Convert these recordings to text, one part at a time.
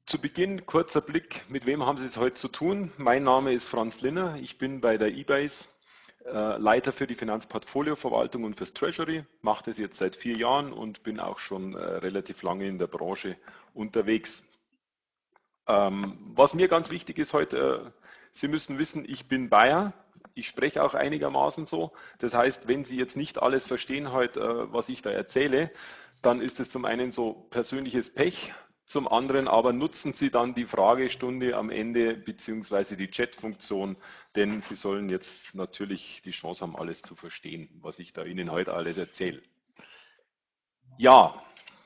Zu Beginn kurzer Blick, mit wem haben Sie es heute zu tun? Mein Name ist Franz Linner, ich bin bei der eBase Leiter für die Finanzportfolioverwaltung und fürs Treasury, mache das jetzt seit 4 Jahren und bin auch schon relativ lange in der Branche unterwegs. Was mir ganz wichtig ist heute, Sie müssen wissen, ich bin Bayer, ich spreche auch einigermaßen so. Das heißt, wenn Sie jetzt nicht alles verstehen heute, was ich da erzähle, dann ist es zum einen so persönliches Pech, zum anderen aber nutzen Sie dann die Fragestunde am Ende beziehungsweise die Chatfunktion, denn Sie sollen jetzt natürlich die Chance haben, alles zu verstehen, was ich da Ihnen heute alles erzähle. Ja,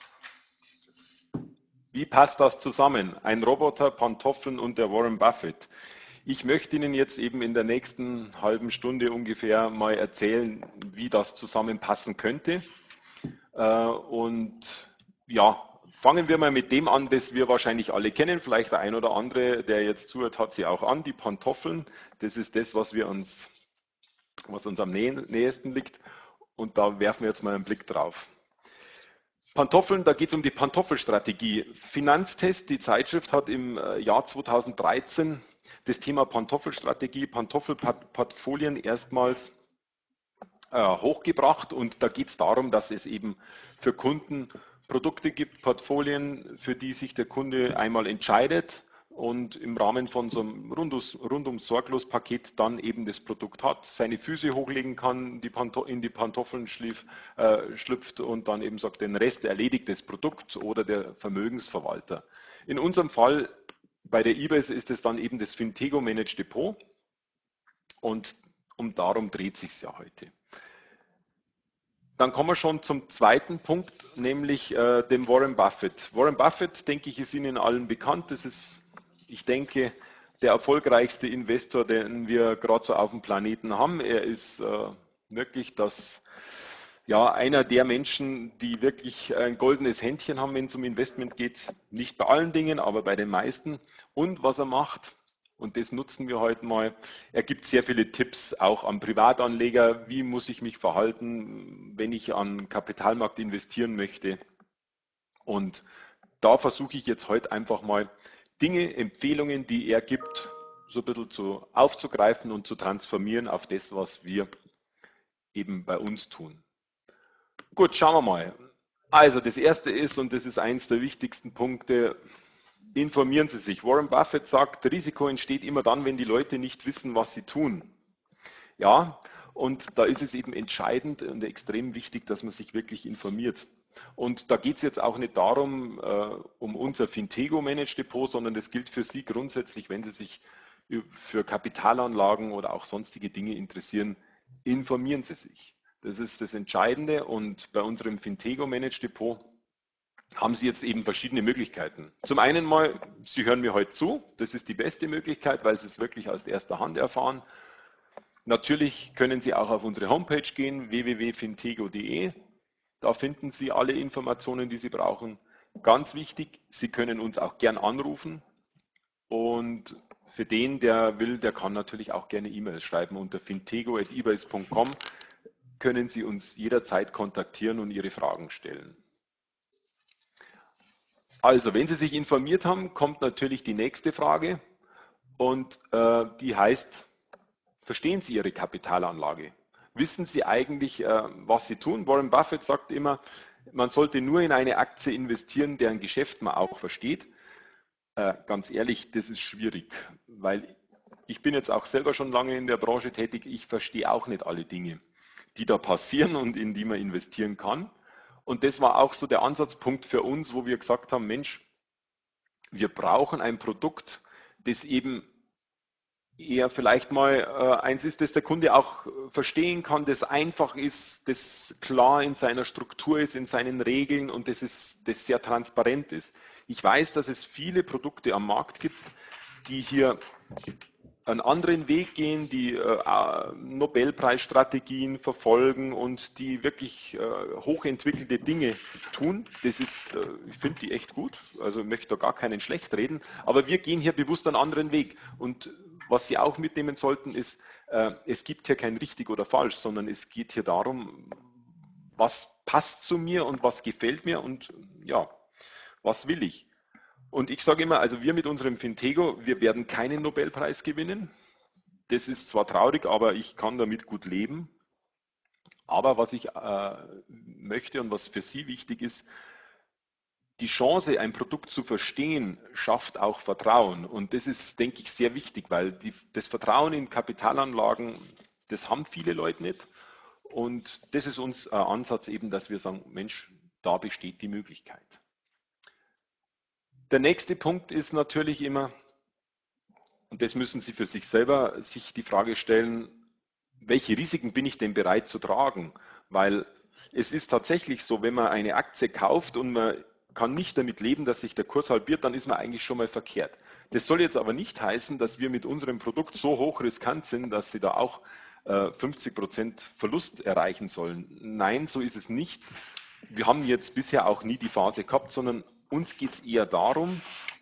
wie passt das zusammen? Ein Roboter, Pantoffeln und der Warren Buffett. Ich möchte Ihnen jetzt eben in der nächsten halben Stunde ungefähr mal erzählen, wie das zusammenpassen könnte. Und ja, fangen wir mal mit dem an, das wir wahrscheinlich alle kennen. Vielleicht der ein oder andere, der jetzt zuhört, hat sie auch an. Die Pantoffeln, das ist das, was uns am nächsten liegt. Und da werfen wir jetzt mal einen Blick drauf. Pantoffeln, da geht es um die Pantoffelstrategie. Finanztest, die Zeitschrift hat im Jahr 2013 das Thema Pantoffelstrategie, Pantoffelportfolien erstmals hochgebracht, und da geht es darum, dass es eben für Kunden Produkte gibt, Portfolien, für die sich der Kunde einmal entscheidet und im Rahmen von so einem rundum sorglos Paket dann eben das Produkt hat, seine Füße hochlegen kann, in die Pantoffeln schlüpft und dann eben sagt, den Rest erledigt das Produkt oder der Vermögensverwalter. In unserem Fall bei der eBase ist es dann eben das Fintego Managed Depot, und darum dreht sich es ja heute. Dann kommen wir schon zum zweiten Punkt, nämlich dem Warren Buffett. Warren Buffett, denke ich, ist Ihnen allen bekannt. Das ist, ich denke, der erfolgreichste Investor, den wir gerade so auf dem Planeten haben. Er ist wirklich einer der Menschen, die wirklich ein goldenes Händchen haben, wenn es um Investment geht. Nicht bei allen Dingen, aber bei den meisten. Und was er macht, und das nutzen wir heute mal. Er gibt sehr viele Tipps auch an Privatanleger. Wie muss ich mich verhalten, wenn ich an Kapitalmarkt investieren möchte? Und da versuche ich jetzt heute einfach mal Dinge, Empfehlungen, die er gibt, so ein bisschen aufzugreifen und zu transformieren auf das, was wir eben bei uns tun. Gut, schauen wir mal. Also das erste ist, und das ist eins der wichtigsten Punkte, informieren Sie sich. Warren Buffett sagt, Risiko entsteht immer dann, wenn die Leute nicht wissen, was sie tun. Ja, und da ist es eben entscheidend und extrem wichtig, dass man sich wirklich informiert. Und da geht es jetzt auch nicht darum, um unser Fintego Managed Depot, sondern das gilt für Sie grundsätzlich, wenn Sie sich für Kapitalanlagen oder auch sonstige Dinge interessieren, informieren Sie sich. Das ist das Entscheidende, und bei unserem Fintego Managed Depot haben Sie jetzt eben verschiedene Möglichkeiten. Zum einen mal, Sie hören mir heute zu, das ist die beste Möglichkeit, weil Sie es wirklich aus erster Hand erfahren. Natürlich können Sie auch auf unsere Homepage gehen, www.fintego.de. Da finden Sie alle Informationen, die Sie brauchen. Ganz wichtig, Sie können uns auch gern anrufen, und für den, der will, der kann natürlich auch gerne E-Mails schreiben. Unter fintego@ebase.com können Sie uns jederzeit kontaktieren und Ihre Fragen stellen. Also, wenn Sie sich informiert haben, kommt natürlich die nächste Frage, und die heißt, verstehen Sie Ihre Kapitalanlage? Wissen Sie eigentlich, was Sie tun? Warren Buffett sagt immer, man sollte nur in eine Aktie investieren, deren Geschäft man auch versteht. Ganz ehrlich, das ist schwierig, weil ich bin jetzt auch selber schon lange in der Branche tätig. Ich verstehe auch nicht alle Dinge, die da passieren und in die man investieren kann. Und das war auch so der Ansatzpunkt für uns, wo wir gesagt haben, Mensch, wir brauchen ein Produkt, das eben eher vielleicht mal eins ist, das der Kunde auch verstehen kann, das einfach ist, das klar in seiner Struktur ist, in seinen Regeln, und das sehr transparent ist. Ich weiß, dass es viele Produkte am Markt gibt, die hier einen anderen Weg gehen, die Nobelpreisstrategien verfolgen und die wirklich hochentwickelte Dinge tun. Das ist, ich finde die echt gut, also ich möchte da gar keinen schlecht reden, aber wir gehen hier bewusst einen anderen Weg. Und was Sie auch mitnehmen sollten, ist, es gibt hier kein richtig oder falsch, sondern es geht hier darum, was passt zu mir und was gefällt mir und ja, was will ich. Und ich sage immer, also wir mit unserem Fintego, wir werden keinen Nobelpreis gewinnen. Das ist zwar traurig, aber ich kann damit gut leben. Aber was ich möchte und was für Sie wichtig ist, die Chance, ein Produkt zu verstehen, schafft auch Vertrauen. Und das ist, denke ich, sehr wichtig, weil das Vertrauen in Kapitalanlagen, das haben viele Leute nicht. Und das ist unser Ansatz eben, dass wir sagen, Mensch, da besteht die Möglichkeit. Der nächste Punkt ist natürlich immer, und das müssen Sie für sich selber sich die Frage stellen, welche Risiken bin ich denn bereit zu tragen? Weil es ist tatsächlich so, wenn man eine Aktie kauft und man kann nicht damit leben, dass sich der Kurs halbiert, dann ist man eigentlich schon mal verkehrt. Das soll jetzt aber nicht heißen, dass wir mit unserem Produkt so hoch riskant sind, dass Sie da auch 50% Verlust erreichen sollen. Nein, so ist es nicht. Wir haben jetzt bisher auch nie die Phase gehabt, sondern uns geht es eher darum,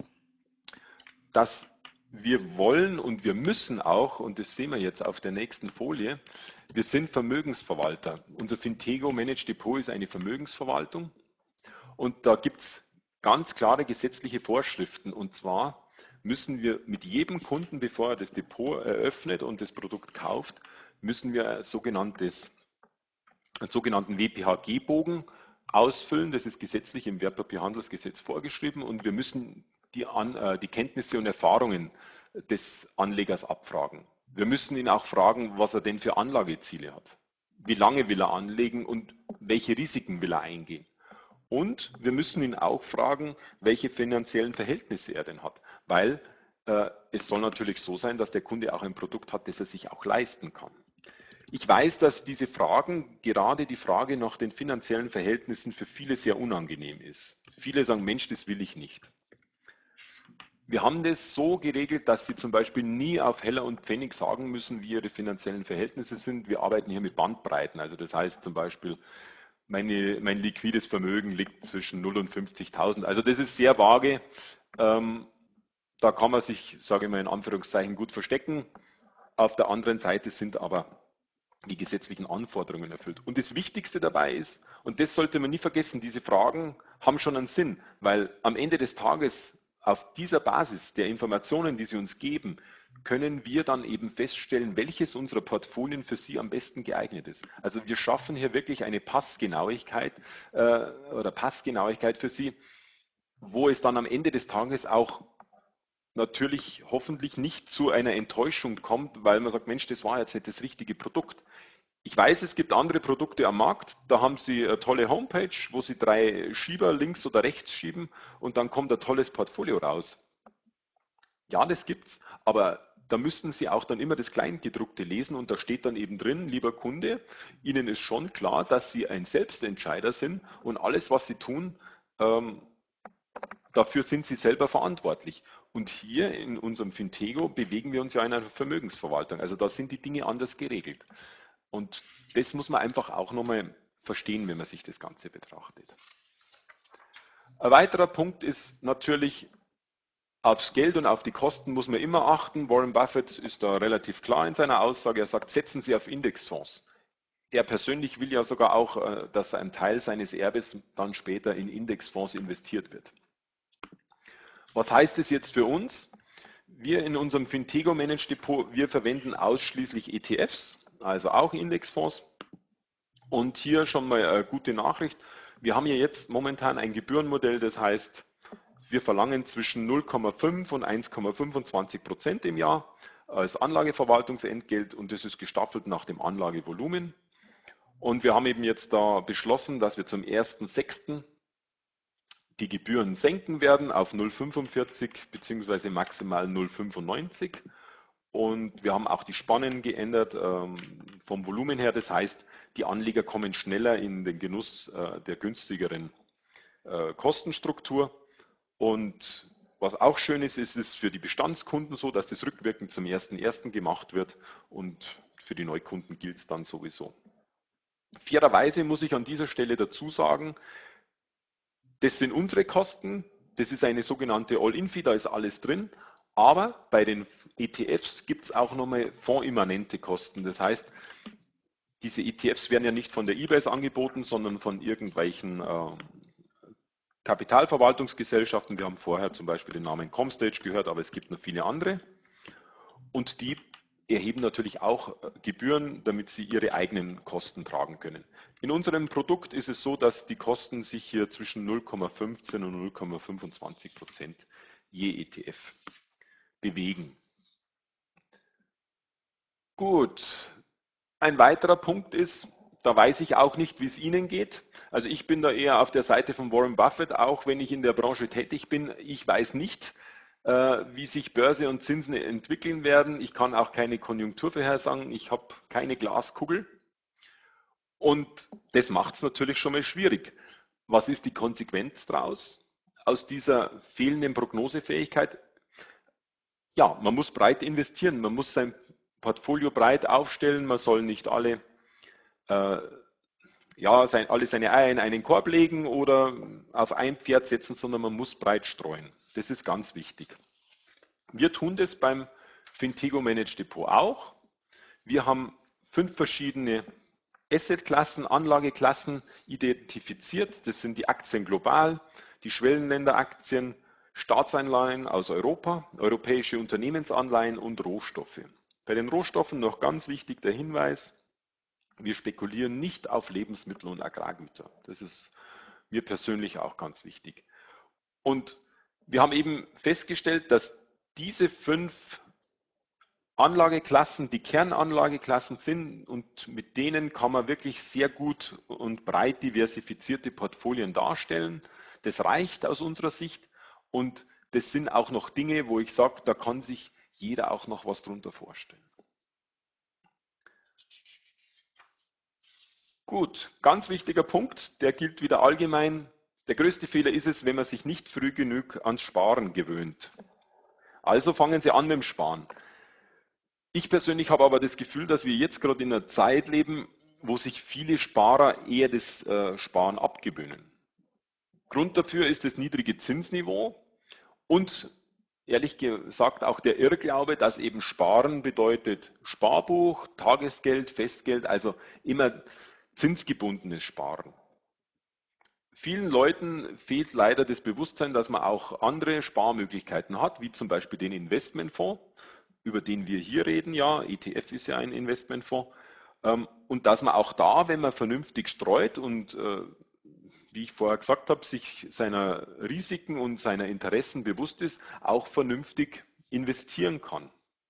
dass wir wollen und wir müssen auch, und das sehen wir jetzt auf der nächsten Folie, wir sind Vermögensverwalter. Unser Fintego Managed Depot ist eine Vermögensverwaltung und da gibt es ganz klare gesetzliche Vorschriften. Und zwar müssen wir mit jedem Kunden, bevor er das Depot eröffnet und das Produkt kauft, müssen wir einen sogenannten WPHG-Bogen ausfüllen. Das ist gesetzlich im Wertpapierhandelsgesetz vorgeschrieben und wir müssen die Kenntnisse und Erfahrungen des Anlegers abfragen. Wir müssen ihn auch fragen, was er denn für Anlageziele hat. Wie lange will er anlegen und welche Risiken will er eingehen? Und wir müssen ihn auch fragen, welche finanziellen Verhältnisse er denn hat. Weil es soll natürlich so sein, dass der Kunde auch ein Produkt hat, das er sich auch leisten kann. Ich weiß, dass diese Fragen, gerade die Frage nach den finanziellen Verhältnissen, für viele sehr unangenehm ist. Viele sagen, Mensch, das will ich nicht. Wir haben das so geregelt, dass Sie zum Beispiel nie auf Heller und Pfennig sagen müssen, wie Ihre finanziellen Verhältnisse sind. Wir arbeiten hier mit Bandbreiten. Also das heißt zum Beispiel, mein liquides Vermögen liegt zwischen 0 und 50.000. Also das ist sehr vage. Da kann man sich, sage ich mal in Anführungszeichen, gut verstecken. Auf der anderen Seite sind aber die gesetzlichen Anforderungen erfüllt. Und das Wichtigste dabei ist, und das sollte man nie vergessen, diese Fragen haben schon einen Sinn, weil am Ende des Tages auf dieser Basis der Informationen, die Sie uns geben, können wir dann eben feststellen, welches unserer Portfolien für Sie am besten geeignet ist. Also wir schaffen hier wirklich eine Passgenauigkeit Passgenauigkeit für Sie, wo es dann am Ende des Tages auch natürlich hoffentlich nicht zu einer Enttäuschung kommt, weil man sagt, Mensch, das war jetzt nicht das richtige Produkt. Ich weiß, es gibt andere Produkte am Markt, da haben Sie eine tolle Homepage, wo Sie 3 Schieber links oder rechts schieben und dann kommt ein tolles Portfolio raus. Ja, das gibt's, aber da müssten Sie auch dann immer das Kleingedruckte lesen und da steht dann eben drin, lieber Kunde, Ihnen ist schon klar, dass Sie ein Selbstentscheider sind und alles, was Sie tun, dafür sind Sie selber verantwortlich. Und hier in unserem Fintego bewegen wir uns ja in einer Vermögensverwaltung. Also da sind die Dinge anders geregelt. Und das muss man einfach auch nochmal verstehen, wenn man sich das Ganze betrachtet. Ein weiterer Punkt ist natürlich, aufs Geld und auf die Kosten muss man immer achten. Warren Buffett ist da relativ klar in seiner Aussage. Er sagt, setzen Sie auf Indexfonds. Er persönlich will ja sogar auch, dass ein Teil seines Erbes dann später in Indexfonds investiert wird. Was heißt es jetzt für uns? Wir in unserem Fintego Managed Depot, wir verwenden ausschließlich ETFs, also auch Indexfonds. Und hier schon mal eine gute Nachricht. Wir haben ja jetzt momentan ein Gebührenmodell, das heißt, wir verlangen zwischen 0,5 und 1,25% im Jahr als Anlageverwaltungsentgelt und das ist gestaffelt nach dem Anlagevolumen. Und wir haben eben jetzt da beschlossen, dass wir zum 1.6. die Gebühren senken werden auf 0,45 bzw. maximal 0,95. Und wir haben auch die Spannen geändert vom Volumen her. Das heißt, die Anleger kommen schneller in den Genuss der günstigeren Kostenstruktur. Und was auch schön ist, ist es für die Bestandskunden so, dass das rückwirkend zum 1.1. gemacht wird und für die Neukunden gilt es dann sowieso. Fairerweise muss ich an dieser Stelle dazu sagen, das sind unsere Kosten, das ist eine sogenannte All-In-Fee, da ist alles drin. Aber bei den ETFs gibt es auch nochmal fondimmanente Kosten. Das heißt, diese ETFs werden ja nicht von der eBay angeboten, sondern von irgendwelchen Kapitalverwaltungsgesellschaften. Wir haben vorher zum Beispiel den Namen Comstage gehört, aber es gibt noch viele andere. Und die erheben natürlich auch Gebühren, damit sie ihre eigenen Kosten tragen können. In unserem Produkt ist es so, dass die Kosten sich hier zwischen 0,15 und 0,25% je ETF bewegen. Gut, ein weiterer Punkt ist, da weiß ich auch nicht, wie es Ihnen geht. Also ich bin da eher auf der Seite von Warren Buffett, auch wenn ich in der Branche tätig bin. Ich weiß nicht, wie sich Börse und Zinsen entwickeln werden. Ich kann auch keine Konjunktur vorhersagen. Ich habe keine Glaskugel. Und das macht es natürlich schon mal schwierig. Was ist die Konsequenz daraus? Aus dieser fehlenden Prognosefähigkeit? Ja, man muss breit investieren. Man muss sein Portfolio breit aufstellen. Man soll nicht äh, alle seine Eier in einen Korb legen oder auf ein Pferd setzen, sondern man muss breit streuen. Das ist ganz wichtig. Wir tun das beim Fintego Managed Depot auch. Wir haben 5 verschiedene Assetklassen, Anlageklassen identifiziert. Das sind die Aktien global, die Schwellenländeraktien, Staatsanleihen aus Europa, europäische Unternehmensanleihen und Rohstoffe. Bei den Rohstoffen noch ganz wichtig der Hinweis, wir spekulieren nicht auf Lebensmittel und Agrargüter. Das ist mir persönlich auch ganz wichtig. Und wir haben eben festgestellt, dass diese 5 Anlageklassen die Kernanlageklassen sind und mit denen kann man wirklich sehr gut und breit diversifizierte Portfolien darstellen. Das reicht aus unserer Sicht und das sind auch noch Dinge, wo ich sage, da kann sich jeder auch noch was drunter vorstellen. Gut, ganz wichtiger Punkt, der gilt wieder allgemein. Der größte Fehler ist es, wenn man sich nicht früh genug ans Sparen gewöhnt. Also fangen Sie an mit dem Sparen. Ich persönlich habe aber das Gefühl, dass wir jetzt gerade in einer Zeit leben, wo sich viele Sparer eher das Sparen abgewöhnen. Grund dafür ist das niedrige Zinsniveau und ehrlich gesagt auch der Irrglaube, dass eben Sparen bedeutet Sparbuch, Tagesgeld, Festgeld, also immer zinsgebundenes Sparen. Vielen Leuten fehlt leider das Bewusstsein, dass man auch andere Sparmöglichkeiten hat, wie zum Beispiel den Investmentfonds, über den wir hier reden. Ja, ETF ist ja ein Investmentfonds. Und dass man auch da, wenn man vernünftig streut und wie ich vorher gesagt habe, sich seiner Risiken und seiner Interessen bewusst ist, auch vernünftig investieren kann.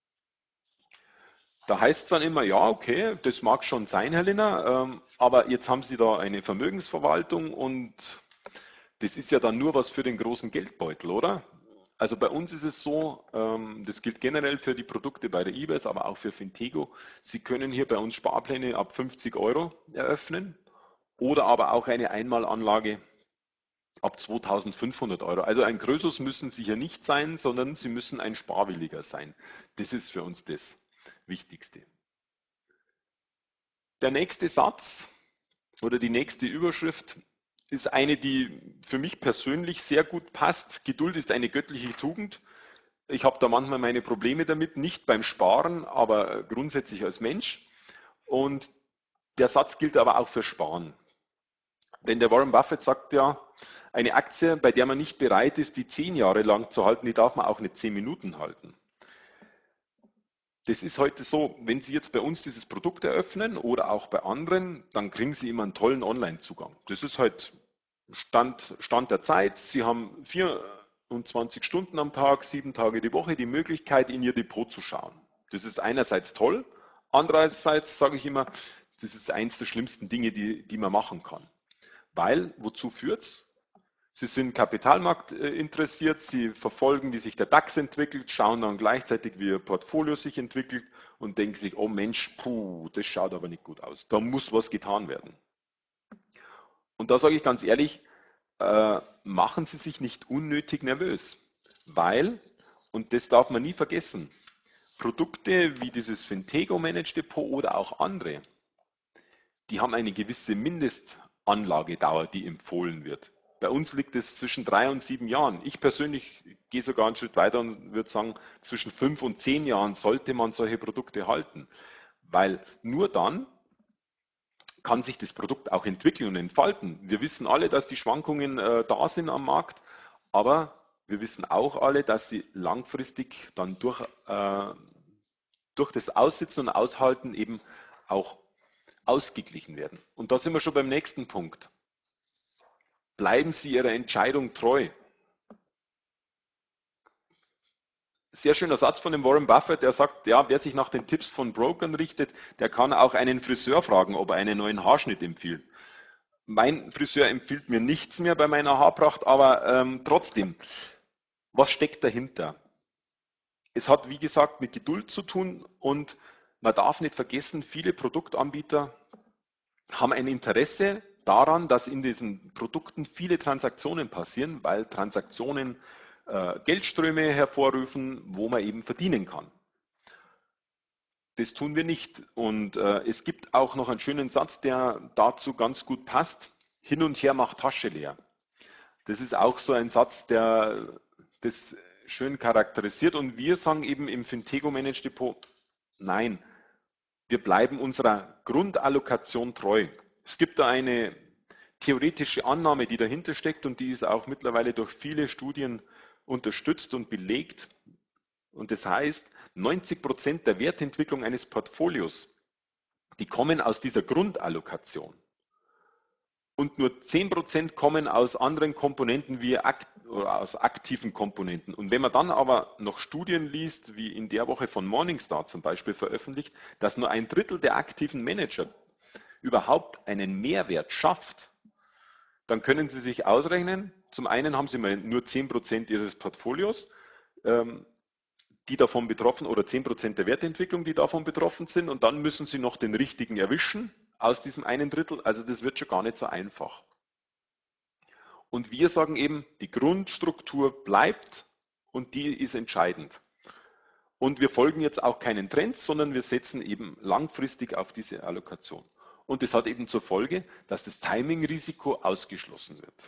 Da heißt es dann immer, ja, okay, das mag schon sein, Herr Linner, aber jetzt haben Sie da eine Vermögensverwaltung und das ist ja dann nur was für den großen Geldbeutel, oder? Also bei uns ist es so, das gilt generell für die Produkte bei der eBay, aber auch für Fintego. Sie können hier bei uns Sparpläne ab 50 Euro eröffnen oder aber auch eine Einmalanlage ab 2500 Euro. Also ein Krösus müssen Sie hier nicht sein, sondern Sie müssen ein Sparwilliger sein. Das ist für uns das Wichtigste. Der nächste Satz oder die nächste Überschrift ist eine, die für mich persönlich sehr gut passt. Geduld ist eine göttliche Tugend. Ich habe da manchmal meine Probleme damit, nicht beim Sparen, aber grundsätzlich als Mensch. Und der Satz gilt aber auch für Sparen. Denn der Warren Buffett sagt ja, eine Aktie, bei der man nicht bereit ist, die 10 Jahre lang zu halten, die darf man auch nicht 10 Minuten halten. Das ist heute so, wenn Sie jetzt bei uns dieses Produkt eröffnen oder auch bei anderen, dann kriegen Sie immer einen tollen Online-Zugang. Das ist halt Stand der Zeit. Sie haben 24 Stunden am Tag, 7 Tage die Woche die Möglichkeit, in Ihr Depot zu schauen. Das ist einerseits toll, andererseits sage ich immer, das ist eines der schlimmsten Dinge, die man machen kann. Weil, wozu führt es? Sie sind Kapitalmarkt interessiert, Sie verfolgen, wie sich der DAX entwickelt, schauen dann gleichzeitig, wie Ihr Portfolio sich entwickelt und denken sich, oh Mensch, puh, das schaut aber nicht gut aus. Da muss was getan werden. Und da sage ich ganz ehrlich, machen Sie sich nicht unnötig nervös, weil, und das darf man nie vergessen, Produkte wie dieses Fintego Managed Depot oder auch andere, die haben eine gewisse Mindestanlagedauer, die empfohlen wird. Bei uns liegt es zwischen 3 und 7 Jahren. Ich persönlich gehe sogar einen Schritt weiter und würde sagen, zwischen 5 und 10 Jahren sollte man solche Produkte halten. Weil nur dann kann sich das Produkt auch entwickeln und entfalten. Wir wissen alle, dass die Schwankungen da sind am Markt, aber wir wissen auch alle, dass sie langfristig dann durch das Aussitzen und Aushalten eben auch ausgeglichen werden. Und da sind wir schon beim nächsten Punkt. Bleiben Sie Ihrer Entscheidung treu. Sehr schöner Satz von dem Warren Buffett, der sagt, ja, wer sich nach den Tipps von Brokern richtet, der kann auch einen Friseur fragen, ob er einen neuen Haarschnitt empfiehlt. Mein Friseur empfiehlt mir nichts mehr bei meiner Haarpracht, aber trotzdem, was steckt dahinter? Es hat, wie gesagt, mit Geduld zu tun und man darf nicht vergessen, viele Produktanbieter haben ein Interesse daran, dass in diesen Produkten viele Transaktionen passieren, weil Transaktionen Geldströme hervorrufen, wo man eben verdienen kann. Das tun wir nicht. Und es gibt auch noch einen schönen Satz, der dazu ganz gut passt. Hin und her macht Tasche leer. Das ist auch so ein Satz, der das schön charakterisiert. Und wir sagen eben im Fintego Managed Depot, nein, wir bleiben unserer Grundallokation treu. Es gibt da eine theoretische Annahme, die dahinter steckt und die ist auch mittlerweile durch viele Studien unterstützt und belegt. Und das heißt, 90% der Wertentwicklung eines Portfolios, die kommen aus dieser Grundallokation. Und nur 10% kommen aus anderen Komponenten wie aus aktiven Komponenten. Und wenn man dann aber noch Studien liest, wie in der Woche von Morningstar zum Beispiel veröffentlicht, dass nur ein Drittel der aktiven Manager überhaupt einen Mehrwert schafft, dann können Sie sich ausrechnen, zum einen haben Sie mal nur 10% Ihres Portfolios, die davon betroffen oder 10% der Wertentwicklung, die davon betroffen sind und dann müssen Sie noch den richtigen erwischen aus diesem einen Drittel, also das wird schon gar nicht so einfach. Und wir sagen eben, die Grundstruktur bleibt und die ist entscheidend. Und wir folgen jetzt auch keinen Trends, sondern wir setzen eben langfristig auf diese Allokation. Und das hat eben zur Folge, dass das Timing-Risiko ausgeschlossen wird.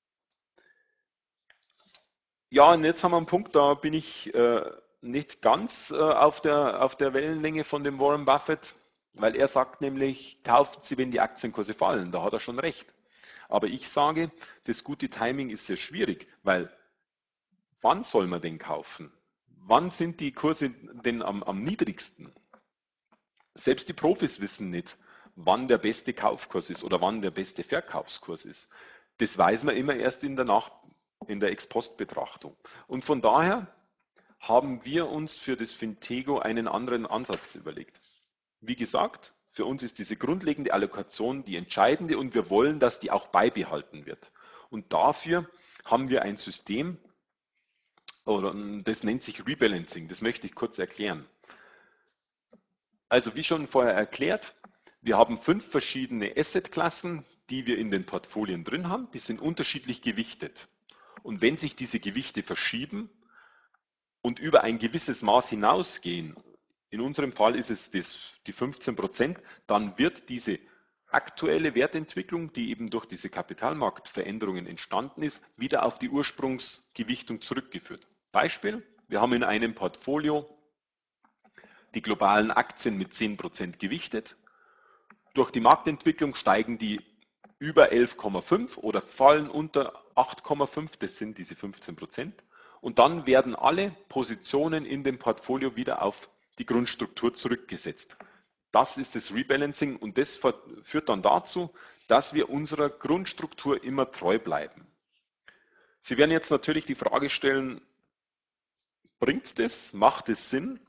Ja, und jetzt haben wir einen Punkt, da bin ich nicht ganz auf der Wellenlänge von dem Warren Buffett, weil er sagt nämlich, kaufen Sie, wenn die Aktienkurse fallen. Da hat er schon recht. Aber ich sage, das gute Timing ist sehr schwierig, weil wann soll man denn kaufen? Wann sind die Kurse denn am niedrigsten? Selbst die Profis wissen nicht, wann der beste Kaufkurs ist oder wann der beste Verkaufskurs ist. Das weiß man immer erst in der Ex-Post-Betrachtung. Und von daher haben wir uns für das Fintego einen anderen Ansatz überlegt. Wie gesagt, für uns ist diese grundlegende Allokation die entscheidende und wir wollen, dass die auch beibehalten wird. Und dafür haben wir ein System, oder das nennt sich Rebalancing, das möchte ich kurz erklären. Also wie schon vorher erklärt, wir haben 5 verschiedene Assetklassen, die wir in den Portfolien drin haben, die sind unterschiedlich gewichtet. Und wenn sich diese Gewichte verschieben und über ein gewisses Maß hinausgehen, in unserem Fall ist es die 15%, dann wird diese aktuelle Wertentwicklung, die eben durch diese Kapitalmarktveränderungen entstanden ist, wieder auf die Ursprungsgewichtung zurückgeführt. Beispiel, wir haben in einem Portfolio die globalen Aktien mit 10% gewichtet. Durch die Marktentwicklung steigen die über 11,5 oder fallen unter 8,5, das sind diese 15%. Und dann werden alle Positionen in dem Portfolio wieder auf die Grundstruktur zurückgesetzt. Das ist das Rebalancing und das führt dann dazu, dass wir unserer Grundstruktur immer treu bleiben. Sie werden jetzt natürlich die Frage stellen, bringt es das? Macht es Sinn?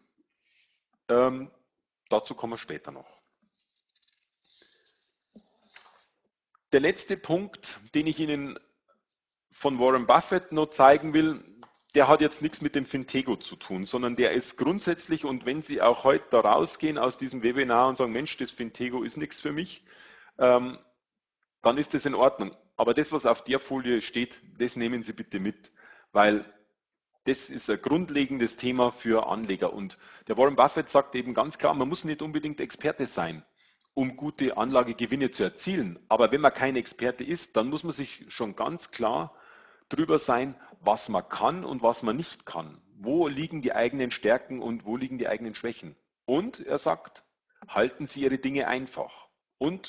Dazu kommen wir später noch. Der letzte Punkt, den ich Ihnen von Warren Buffett noch zeigen will, der hat jetzt nichts mit dem Fintego zu tun, sondern der ist grundsätzlich, und wenn Sie auch heute da rausgehen aus diesem Webinar und sagen, Mensch, das Fintego ist nichts für mich, dann ist das in Ordnung. Aber das, was auf der Folie steht, das nehmen Sie bitte mit, weil das ist ein grundlegendes Thema für Anleger. Und der Warren Buffett sagt eben ganz klar, man muss nicht unbedingt Experte sein, um gute Anlagegewinne zu erzielen. Aber wenn man kein Experte ist, dann muss man sich schon ganz klar drüber sein, was man kann und was man nicht kann. Wo liegen die eigenen Stärken und wo liegen die eigenen Schwächen? Und er sagt, halten Sie Ihre Dinge einfach. Und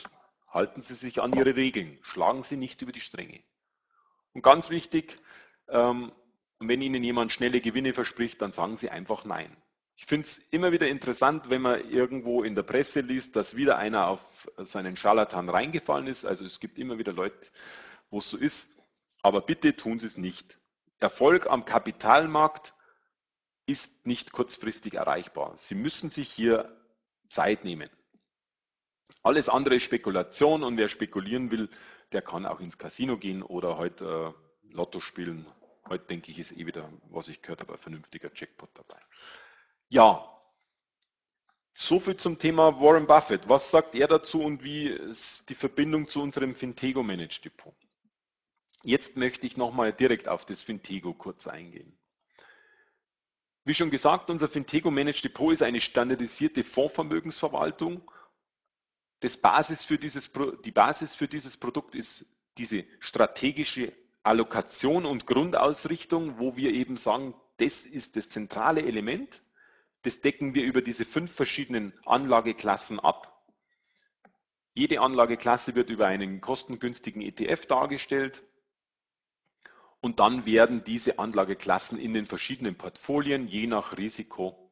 Halten Sie sich an Ihre Regeln, schlagen Sie nicht über die Stränge. Und ganz wichtig, wenn Ihnen jemand schnelle Gewinne verspricht, dann sagen Sie einfach nein. Ich finde es immer wieder interessant, wenn man irgendwo in der Presse liest, dass wieder einer auf so einen Scharlatan reingefallen ist. Also es gibt immer wieder Leute, wo es so ist. Aber bitte tun Sie es nicht. Erfolg am Kapitalmarkt ist nicht kurzfristig erreichbar. Sie müssen sich hier Zeit nehmen. Alles andere ist Spekulation und wer spekulieren will, der kann auch ins Casino gehen oder heute Lotto spielen. Heute denke ich, ist eh wieder, was ich gehört habe, ein vernünftiger Jackpot dabei. Ja, soviel zum Thema Warren Buffett. Was sagt er dazu und wie ist die Verbindung zu unserem Fintego Managed Depot? Jetzt möchte ich nochmal direkt auf das Fintego kurz eingehen. Wie schon gesagt, unser Fintego Managed Depot ist eine standardisierte Fondsvermögensverwaltung. Die Basis für dieses Produkt ist diese strategische Allokation und Grundausrichtung, wo wir eben sagen, das ist das zentrale Element. Das decken wir über diese 5 verschiedenen Anlageklassen ab. Jede Anlageklasse wird über einen kostengünstigen ETF dargestellt. Und dann werden diese Anlageklassen in den verschiedenen Portfolien je nach Risikoneigung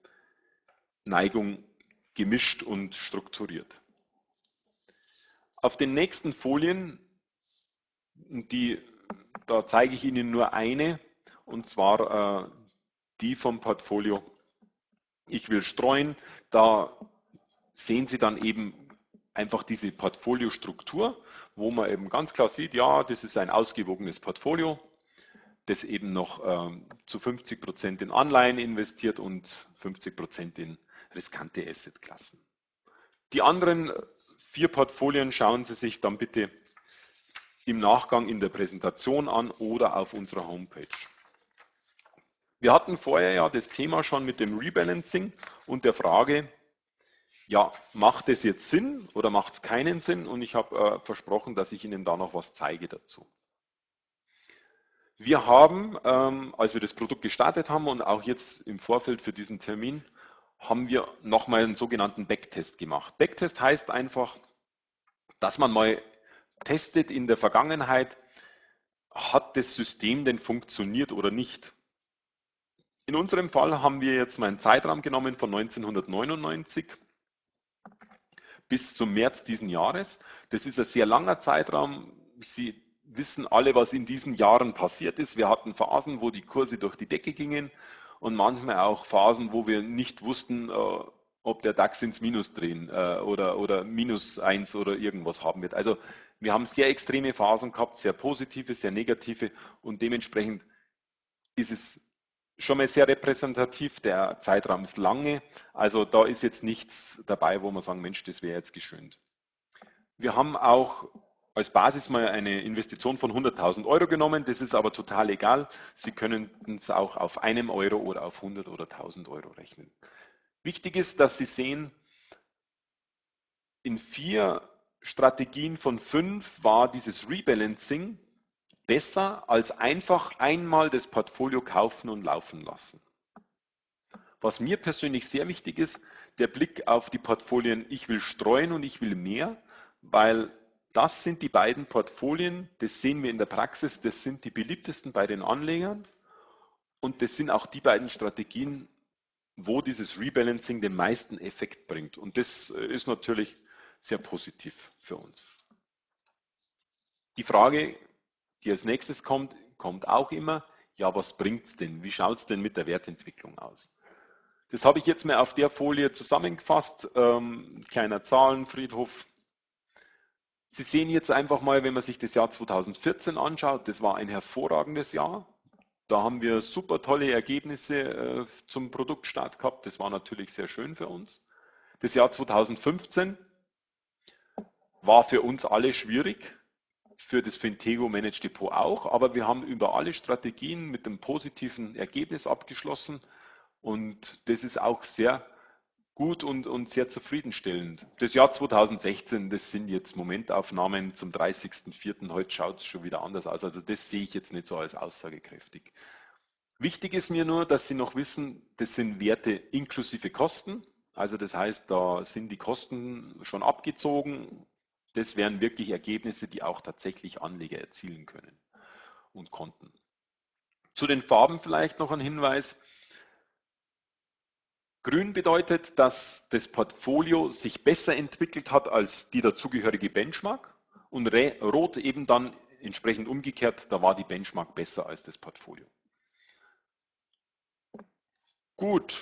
gemischt und strukturiert. Auf den nächsten Folien, da zeige ich Ihnen nur eine, und zwar die vom Portfolio Ich will streuen. Da sehen Sie dann eben einfach diese Portfoliostruktur, wo man eben ganz klar sieht, ja, das ist ein ausgewogenes Portfolio, das eben noch zu 50% in Anleihen investiert und 50% in riskante Assetklassen. Die anderen 4 Portfolien schauen Sie sich dann bitte im Nachgang in der Präsentation an oder auf unserer Homepage. Wir hatten vorher ja das Thema schon mit dem Rebalancing und der Frage, ja, macht es jetzt Sinn oder macht es keinen Sinn? Und ich habe versprochen, dass ich Ihnen da noch was zeige dazu. Wir haben, als wir das Produkt gestartet haben und auch jetzt im Vorfeld für diesen Termin, haben wir nochmal einen sogenannten Backtest gemacht. Backtest heißt einfach, dass man mal testet in der Vergangenheit, hat das System denn funktioniert oder nicht. In unserem Fall haben wir jetzt mal einen Zeitraum genommen von 1999 bis zum März diesen Jahres. Das ist ein sehr langer Zeitraum. Sie wissen alle, was in diesen Jahren passiert ist. Wir hatten Phasen, wo die Kurse durch die Decke gingen und manchmal auch Phasen, wo wir nicht wussten, ob der DAX ins Minus drehen oder -1 oder irgendwas haben wird. Also wir haben sehr extreme Phasen gehabt, sehr positive, sehr negative und dementsprechend ist es schon mal sehr repräsentativ. Der Zeitraum ist lange, also da ist jetzt nichts dabei, wo man sagen, Mensch, das wäre jetzt geschönt. Wir haben auch als Basis mal eine Investition von 100.000 Euro genommen, das ist aber total egal. Sie können es auch auf einem Euro oder auf 100 oder 1.000 Euro rechnen. Wichtig ist, dass Sie sehen, in 4 Strategien von 5 war dieses Rebalancing besser als einfach einmal das Portfolio kaufen und laufen lassen. Was mir persönlich sehr wichtig ist, der Blick auf die Portfolien, ich will streuen und ich will mehr, weil das sind die beiden Portfolien, das sehen wir in der Praxis, das sind die beliebtesten bei den Anlegern und das sind auch die beiden Strategien, wo dieses Rebalancing den meisten Effekt bringt. Und das ist natürlich sehr positiv für uns. Die Frage, die als nächstes kommt, kommt auch immer, ja, was bringt es denn? Wie schaut es denn mit der Wertentwicklung aus? Das habe ich jetzt mal auf der Folie zusammengefasst, kleiner Zahlenfriedhof. Sie sehen jetzt einfach mal, wenn man sich das Jahr 2014 anschaut, das war ein hervorragendes Jahr. Da haben wir super tolle Ergebnisse zum Produktstart gehabt, das war natürlich sehr schön für uns. Das Jahr 2015 war für uns alle schwierig, für das Fintego Managed Depot auch, aber wir haben über alle Strategien mit einem positiven Ergebnis abgeschlossen und das ist auch sehr gut und sehr zufriedenstellend. Das Jahr 2016, das sind jetzt Momentaufnahmen zum 30.04. Heute schaut es schon wieder anders aus, also das sehe ich jetzt nicht so als aussagekräftig. Wichtig ist mir nur, dass Sie noch wissen, das sind Werte inklusive Kosten, also das heißt, da sind die Kosten schon abgezogen. Das wären wirklich Ergebnisse, die auch tatsächlich Anleger erzielen können und konnten. Zu den Farben vielleicht noch ein Hinweis. Grün bedeutet, dass das Portfolio sich besser entwickelt hat als die dazugehörige Benchmark und rot eben dann entsprechend umgekehrt, da war die Benchmark besser als das Portfolio. Gut,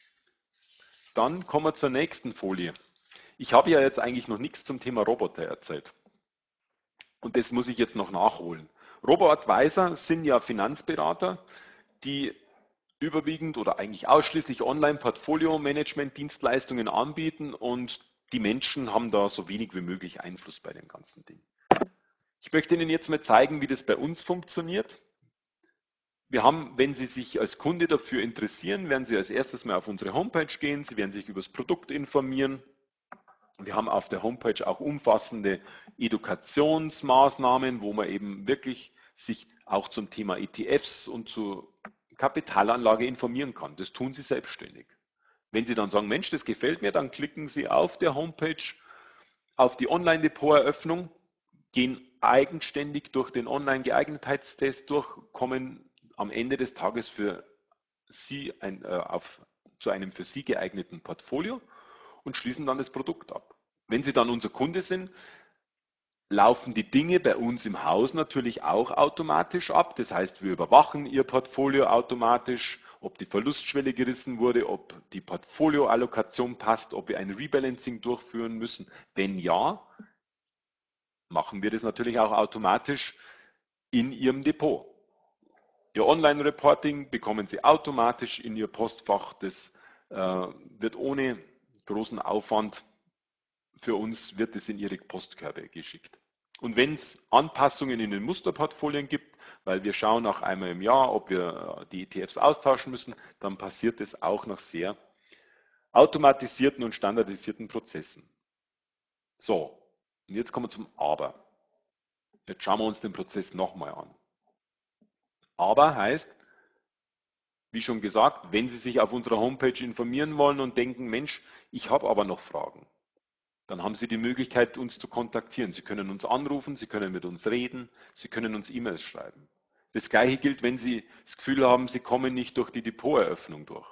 dann kommen wir zur nächsten Folie. Ich habe ja jetzt eigentlich noch nichts zum Thema Roboter erzählt und das muss ich jetzt noch nachholen. Robo-Advisor sind ja Finanzberater, die überwiegend oder eigentlich ausschließlich Online-Portfolio-Management-Dienstleistungen anbieten und die Menschen haben da so wenig wie möglich Einfluss bei dem ganzen Ding. Ich möchte Ihnen jetzt mal zeigen, wie das bei uns funktioniert. Wir haben, wenn Sie sich als Kunde dafür interessieren, werden Sie als erstes mal auf unsere Homepage gehen, Sie werden sich über das Produkt informieren. Wir haben auf der Homepage auch umfassende Edukationsmaßnahmen, wo man eben wirklich sich auch zum Thema ETFs und zur Kapitalanlage informieren kann. Das tun Sie selbstständig. Wenn Sie dann sagen, Mensch, das gefällt mir, dann klicken Sie auf der Homepage auf die Online-Depot-Eröffnung, gehen eigenständig durch den Online-Geeignetheitstest durch, kommen am Ende des Tages für Sie zu einem für Sie geeigneten Portfolio und schließen dann das Produkt ab. Wenn Sie dann unser Kunde sind, laufen die Dinge bei uns im Haus natürlich auch automatisch ab. Das heißt, wir überwachen Ihr Portfolio automatisch, ob die Verlustschwelle gerissen wurde, ob die Portfolioallokation passt, ob wir ein Rebalancing durchführen müssen. Wenn ja, machen wir das natürlich auch automatisch in Ihrem Depot. Ihr Online-Reporting bekommen Sie automatisch in Ihr Postfach. Das wird ohne großen Aufwand für uns, wird es in Ihre Postkörbe geschickt. Und wenn es Anpassungen in den Musterportfolien gibt, weil wir schauen auch einmal im Jahr, ob wir die ETFs austauschen müssen, dann passiert es auch nach sehr automatisierten und standardisierten Prozessen. So, und jetzt kommen wir zum Aber. Jetzt schauen wir uns den Prozess nochmal an. Aber heißt, wie schon gesagt, wenn Sie sich auf unserer Homepage informieren wollen und denken, Mensch, ich habe aber noch Fragen, dann haben Sie die Möglichkeit, uns zu kontaktieren. Sie können uns anrufen, Sie können mit uns reden, Sie können uns E-Mails schreiben. Das Gleiche gilt, wenn Sie das Gefühl haben, Sie kommen nicht durch die Depoteröffnung durch.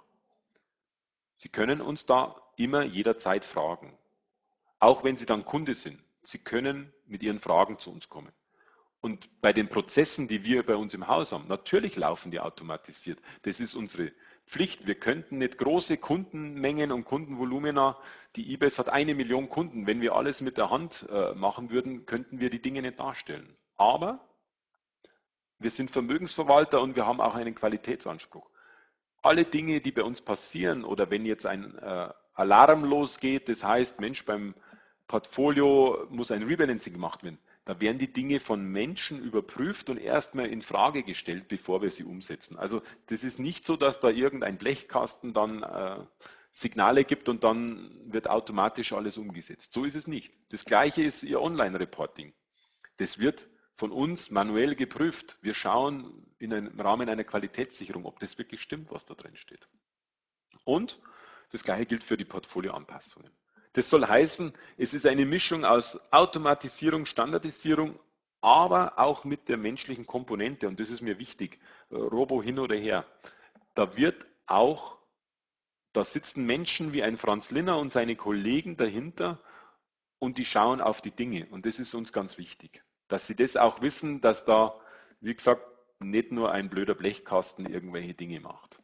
Sie können uns da immer jederzeit fragen. Auch wenn Sie dann Kunde sind. Sie können mit Ihren Fragen zu uns kommen. Und bei den Prozessen, die wir bei uns im Haus haben, natürlich laufen die automatisiert. Das ist unsere Pflicht. Wir könnten nicht große Kundenmengen und Kundenvolumina, die eBay hat 1 Million Kunden. Wenn wir alles mit der Hand machen würden, könnten wir die Dinge nicht darstellen. Aber wir sind Vermögensverwalter und wir haben auch einen Qualitätsanspruch. Alle Dinge, die bei uns passieren oder wenn jetzt ein Alarm losgeht, das heißt, Mensch, beim Portfolio muss ein Rebalancing gemacht werden, da werden die Dinge von Menschen überprüft und erstmal in Frage gestellt, bevor wir sie umsetzen. Also das ist nicht so, dass da irgendein Blechkasten dann Signale gibt und dann wird automatisch alles umgesetzt. So ist es nicht. Das gleiche ist Ihr Online-Reporting. Das wird von uns manuell geprüft. Wir schauen im Rahmen einer Qualitätssicherung, ob das wirklich stimmt, was da drin steht. Und das gleiche gilt für die Portfolioanpassungen. Das soll heißen, es ist eine Mischung aus Automatisierung, Standardisierung, aber auch mit der menschlichen Komponente. Und das ist mir wichtig. Robo hin oder her. Da wird auch, da sitzen Menschen wie ein Franz Linner und seine Kollegen dahinter und die schauen auf die Dinge. Und das ist uns ganz wichtig, dass sie das auch wissen, dass da, wie gesagt, nicht nur ein blöder Blechkasten irgendwelche Dinge macht.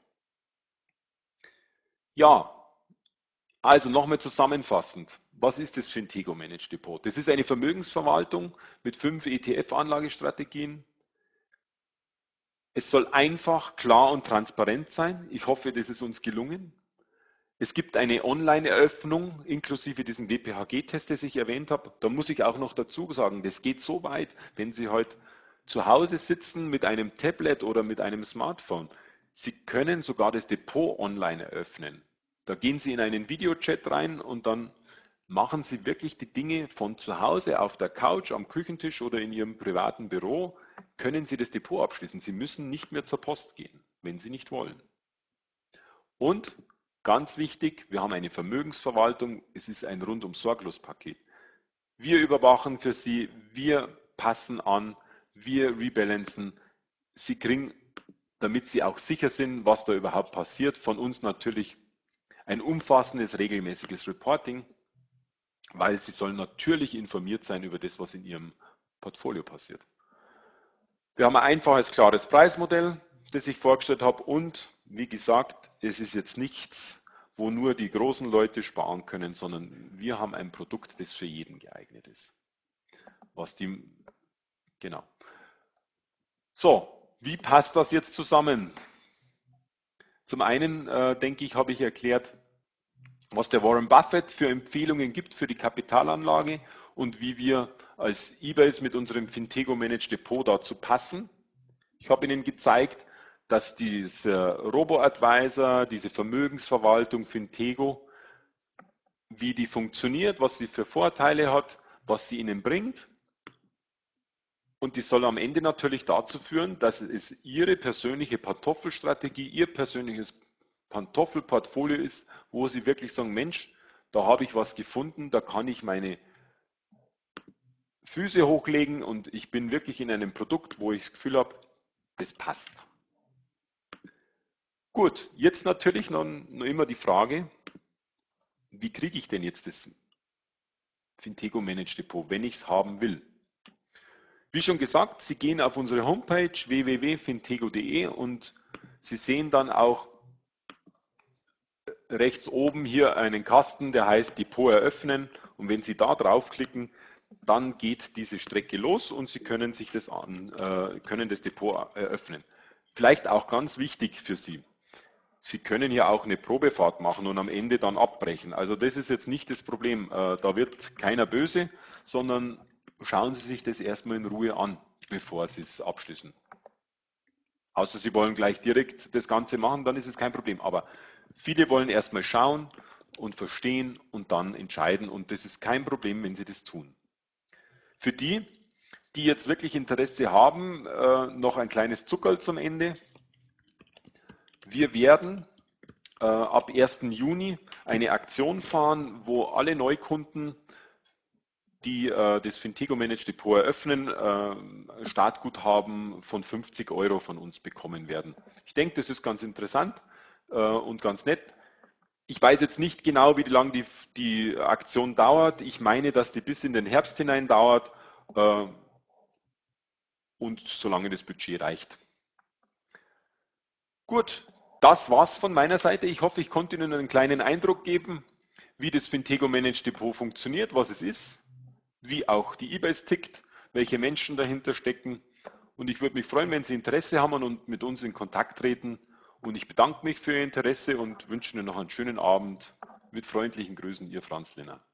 Ja, also nochmal zusammenfassend. Was ist das für ein Tego Managed Depot? Das ist eine Vermögensverwaltung mit 5 ETF-Anlagestrategien. Es soll einfach, klar und transparent sein. Ich hoffe, das ist uns gelungen. Es gibt eine Online-Eröffnung inklusive diesem WPHG-Test, den ich erwähnt habe. Da muss ich auch noch dazu sagen, das geht so weit, wenn Sie heute zu Hause sitzen mit einem Tablet oder mit einem Smartphone. Sie können sogar das Depot online eröffnen. Da gehen Sie in einen Videochat rein und dann machen Sie wirklich die Dinge von zu Hause auf der Couch, am Küchentisch oder in Ihrem privaten Büro, können Sie das Depot abschließen. Sie müssen nicht mehr zur Post gehen, wenn Sie nicht wollen. Und ganz wichtig, wir haben eine Vermögensverwaltung, es ist ein rundum sorglos Paket. Wir überwachen für Sie, wir passen an, wir rebalancen. Sie kriegen, damit Sie auch sicher sind, was da überhaupt passiert, von uns natürlich ein umfassendes, regelmäßiges Reporting, weil Sie sollen natürlich informiert sein über das, was in Ihrem Portfolio passiert. Wir haben ein einfaches, klares Preismodell, das ich vorgestellt habe, und wie gesagt, es ist jetzt nichts, wo nur die großen Leute sparen können, sondern wir haben ein Produkt, das für jeden geeignet ist. Genau. So, wie passt das jetzt zusammen? Zum einen, denke ich, habe ich erklärt, was der Warren Buffett für Empfehlungen gibt für die Kapitalanlage und wie wir als eBay mit unserem Fintego Managed Depot dazu passen. Ich habe Ihnen gezeigt, dass dieser Robo-Advisor, diese Vermögensverwaltung Fintego, wie die funktioniert, was sie für Vorteile hat, was sie Ihnen bringt. Und die soll am Ende natürlich dazu führen, dass es Ihre persönliche Pantoffelstrategie, Ihr persönliches Pantoffelportfolio ist, wo Sie wirklich sagen, Mensch, da habe ich was gefunden, da kann ich meine Füße hochlegen und ich bin wirklich in einem Produkt, wo ich das Gefühl habe, das passt. Gut, jetzt natürlich noch immer die Frage, wie kriege ich denn jetzt das Fintego Managed Depot, wenn ich es haben will? Wie schon gesagt, Sie gehen auf unsere Homepage www.fintego.de und Sie sehen dann auch rechts oben hier einen Kasten, der heißt Depot eröffnen, und wenn Sie da draufklicken, dann geht diese Strecke los und Sie können sich können das Depot eröffnen. Vielleicht auch ganz wichtig für Sie. Sie können hier auch eine Probefahrt machen und am Ende dann abbrechen. Also das ist jetzt nicht das Problem. Da wird keiner böse, sondern schauen Sie sich das erstmal in Ruhe an, bevor Sie es abschließen. Außer Sie wollen gleich direkt das Ganze machen, dann ist es kein Problem. Aber viele wollen erstmal schauen und verstehen und dann entscheiden. Und das ist kein Problem, wenn Sie das tun. Für die, die jetzt wirklich Interesse haben, noch ein kleines Zuckerl zum Ende. Wir werden ab 1. Juni eine Aktion fahren, wo alle Neukunden, die das Fintego Managed Depot eröffnen, Startguthaben von 50 € von uns bekommen werden. Ich denke, das ist ganz interessant und ganz nett. Ich weiß jetzt nicht genau, wie lange die Aktion dauert. Ich meine, dass die bis in den Herbst hinein dauert und solange das Budget reicht. Gut, das war's von meiner Seite. Ich hoffe, ich konnte Ihnen einen kleinen Eindruck geben, wie das Fintego Managed Depot funktioniert, was es ist, wie auch die eBay tickt, welche Menschen dahinter stecken. Und ich würde mich freuen, wenn Sie Interesse haben und mit uns in Kontakt treten. Und ich bedanke mich für Ihr Interesse und wünsche Ihnen noch einen schönen Abend. Mit freundlichen Grüßen, Ihr Franz Lenner.